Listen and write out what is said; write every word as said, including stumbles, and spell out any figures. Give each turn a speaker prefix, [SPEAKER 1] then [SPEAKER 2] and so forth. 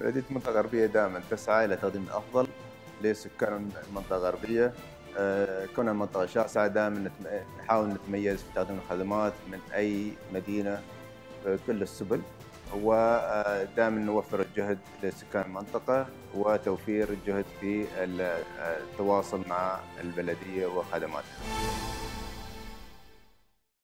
[SPEAKER 1] بلدية المنطقة الغربية دائما تسعى إلى تقديم الأفضل لسكان المنطقة الغربية. آه، كون المنطقة شاسعة دائما نتم- نحاول نتميز في تقديم الخدمات من أي مدينة بكل السبل، ودائما نوفر الجهد لسكان المنطقة وتوفير الجهد في ال- التواصل مع البلدية وخدماتها.